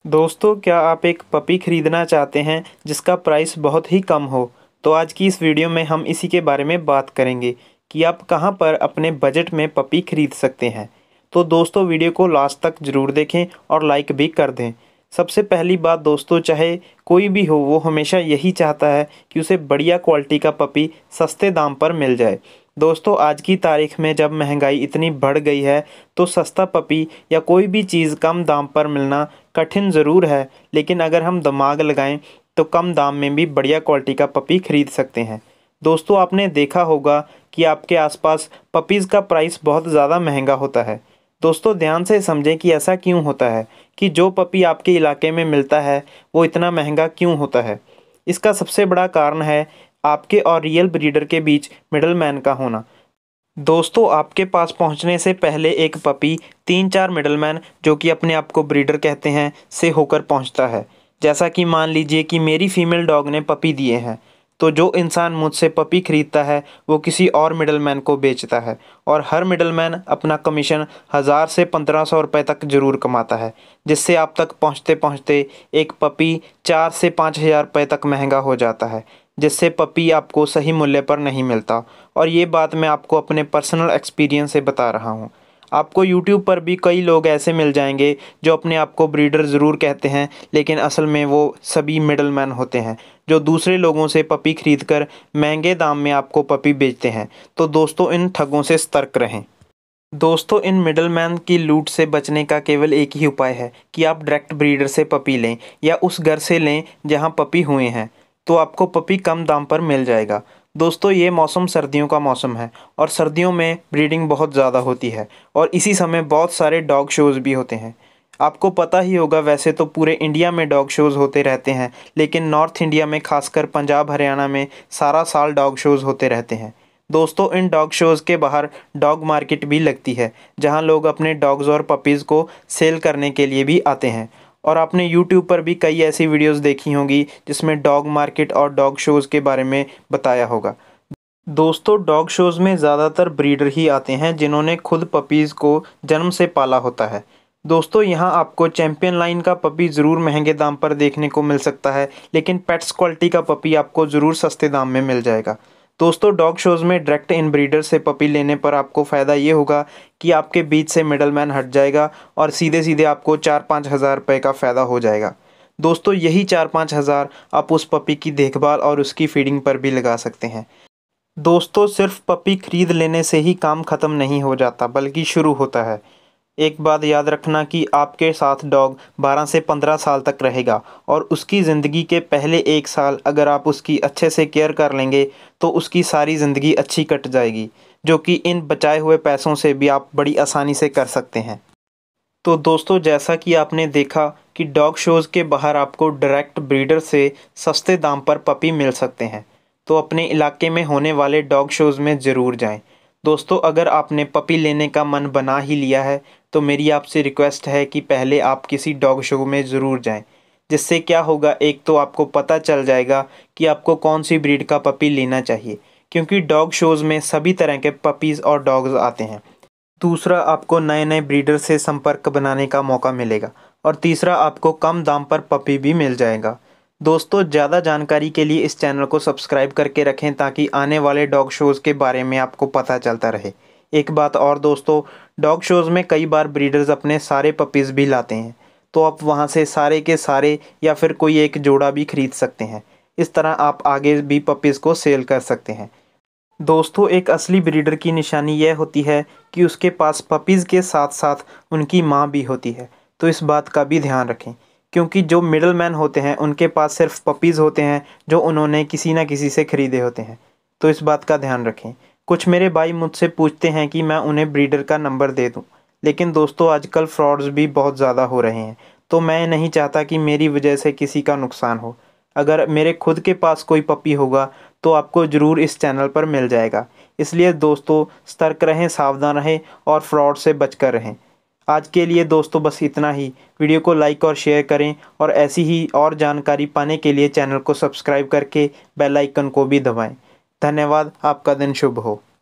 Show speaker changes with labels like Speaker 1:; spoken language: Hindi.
Speaker 1: दोस्तों, क्या आप एक पपी ख़रीदना चाहते हैं जिसका प्राइस बहुत ही कम हो? तो आज की इस वीडियो में हम इसी के बारे में बात करेंगे कि आप कहां पर अपने बजट में पपी ख़रीद सकते हैं। तो दोस्तों, वीडियो को लास्ट तक ज़रूर देखें और लाइक भी कर दें। सबसे पहली बात दोस्तों, चाहे कोई भी हो, वो हमेशा यही चाहता है कि उसे बढ़िया क्वालिटी का पपी सस्ते दाम पर मिल जाए। दोस्तों, आज की तारीख में जब महंगाई इतनी बढ़ गई है तो सस्ता पपी या कोई भी चीज़ कम दाम पर मिलना कठिन ज़रूर है, लेकिन अगर हम दिमाग लगाएं तो कम दाम में भी बढ़िया क्वालिटी का पपी खरीद सकते हैं। दोस्तों, आपने देखा होगा कि आपके आसपास पपीज़ का प्राइस बहुत ज़्यादा महंगा होता है। दोस्तों, ध्यान से समझें कि ऐसा क्यों होता है, कि जो पपी आपके इलाके में मिलता है वो इतना महंगा क्यों होता है। इसका सबसे बड़ा कारण है आपके और रियल ब्रीडर के बीच मिडलमैन का होना। दोस्तों, आपके पास पहुंचने से पहले एक पपी 3-4 मिडलमैन, जो कि अपने आप को ब्रीडर कहते हैं, से होकर पहुंचता है। जैसा कि मान लीजिए कि मेरी फीमेल डॉग ने पपी दिए हैं, तो जो इंसान मुझसे पपी खरीदता है वो किसी और मिडलमैन को बेचता है, और हर मिडलमैन अपना कमीशन 1000 से 1500 रुपये तक ज़रूर कमाता है, जिससे आप तक पहुँचते पहुँचते एक पपी 4 से 5000 रुपये तक महंगा हो जाता है, जिससे पपी आपको सही मूल्य पर नहीं मिलता। और ये बात मैं आपको अपने पर्सनल एक्सपीरियंस से बता रहा हूँ। आपको यूट्यूब पर भी कई लोग ऐसे मिल जाएंगे जो अपने आप को ब्रीडर ज़रूर कहते हैं, लेकिन असल में वो सभी मिडलमैन होते हैं, जो दूसरे लोगों से पपी खरीद कर महंगे दाम में आपको पपी बेचते हैं। तो दोस्तों, इन ठगों से सतर्क रहें। दोस्तों, इन मिडलमैन की लूट से बचने का केवल एक ही उपाय है कि आप डायरेक्ट ब्रीडर से पपी लें, या उस घर से लें जहां पपी हुए हैं, तो आपको पपी कम दाम पर मिल जाएगा। दोस्तों, ये मौसम सर्दियों का मौसम है, और सर्दियों में ब्रीडिंग बहुत ज़्यादा होती है, और इसी समय बहुत सारे डॉग शोज़ भी होते हैं। आपको पता ही होगा, वैसे तो पूरे इंडिया में डॉग शोज़ होते रहते हैं, लेकिन नॉर्थ इंडिया में, खासकर पंजाब हरियाणा में, सारा साल डॉग शोज़ होते रहते हैं। दोस्तों, इन डॉग शोज़ के बाहर डॉग मार्केट भी लगती है, जहां लोग अपने डॉग्स और पपीज़ को सेल करने के लिए भी आते हैं। और आपने यूट्यूब पर भी कई ऐसी वीडियोस देखी होंगी जिसमें डॉग मार्केट और डॉग शोज़ के बारे में बताया होगा। दोस्तों, डॉग शोज़ में ज़्यादातर ब्रीडर ही आते हैं जिन्होंने खुद पपीज़ को जन्म से पाला होता है। दोस्तों, यहाँ आपको चैंपियन लाइन का पपी ज़रूर महंगे दाम पर देखने को मिल सकता है, लेकिन पेट्स क्वालिटी का पपी आपको ज़रूर सस्ते दाम में मिल जाएगा। दोस्तों, डॉग शोज़ में डायरेक्ट इन ब्रीडर से पपी लेने पर आपको फ़ायदा ये होगा कि आपके बीच से मिडलमैन हट जाएगा, और सीधे सीधे आपको 4-5 हज़ार रुपये का फ़ायदा हो जाएगा। दोस्तों, यही 4-5 हज़ार आप उस पपी की देखभाल और उसकी फीडिंग पर भी लगा सकते हैं। दोस्तों, सिर्फ पपी खरीद लेने से ही काम ख़त्म नहीं हो जाता, बल्कि शुरू होता है। एक बात याद रखना कि आपके साथ डॉग 12 से 15 साल तक रहेगा, और उसकी ज़िंदगी के पहले 1 साल अगर आप उसकी अच्छे से केयर कर लेंगे तो उसकी सारी ज़िंदगी अच्छी कट जाएगी, जो कि इन बचाए हुए पैसों से भी आप बड़ी आसानी से कर सकते हैं। तो दोस्तों, जैसा कि आपने देखा कि डॉग शोज़ के बाहर आपको डायरेक्ट ब्रीडर से सस्ते दाम पर पपी मिल सकते हैं, तो अपने इलाके में होने वाले डॉग शोज़ में ज़रूर जाएं। दोस्तों, अगर आपने पपी लेने का मन बना ही लिया है तो मेरी आपसे रिक्वेस्ट है कि पहले आप किसी डॉग शो में ज़रूर जाएं। जिससे क्या होगा, एक तो आपको पता चल जाएगा कि आपको कौन सी ब्रीड का पपी लेना चाहिए, क्योंकि डॉग शोज़ में सभी तरह के पपीज़ और डॉग्स आते हैं। दूसरा, आपको नए नए ब्रीडर से संपर्क बनाने का मौका मिलेगा, और तीसरा, आपको कम दाम पर पपी भी मिल जाएगा। दोस्तों, ज़्यादा जानकारी के लिए इस चैनल को सब्सक्राइब करके रखें, ताकि आने वाले डॉग शोज़ के बारे में आपको पता चलता रहे। एक बात और दोस्तों, डॉग शोज़ में कई बार ब्रीडर्स अपने सारे पपीज़ भी लाते हैं, तो आप वहां से सारे के सारे या फिर कोई एक जोड़ा भी खरीद सकते हैं। इस तरह आप आगे भी पपीज़ को सेल कर सकते हैं। दोस्तों, एक असली ब्रीडर की निशानी यह होती है कि उसके पास पपीज़ के साथ साथ उनकी माँ भी होती है, तो इस बात का भी ध्यान रखें, क्योंकि जो मिडलमैन होते हैं उनके पास सिर्फ पपीज़ होते हैं जो उन्होंने किसी न किसी से ख़रीदे होते हैं, तो इस बात का ध्यान रखें। कुछ मेरे भाई मुझसे पूछते हैं कि मैं उन्हें ब्रीडर का नंबर दे दूं, लेकिन दोस्तों, आजकल फ्रॉड्स भी बहुत ज़्यादा हो रहे हैं, तो मैं नहीं चाहता कि मेरी वजह से किसी का नुकसान हो। अगर मेरे खुद के पास कोई पपी होगा तो आपको ज़रूर इस चैनल पर मिल जाएगा। इसलिए दोस्तों, सतर्क रहें, सावधान रहें और फ्रॉड से बचकर रहें। आज के लिए दोस्तों बस इतना ही। वीडियो को लाइक और शेयर करें, और ऐसी ही और जानकारी पाने के लिए चैनल को सब्सक्राइब करके बेल आइकन को भी दबाएं। धन्यवाद। आपका दिन शुभ हो।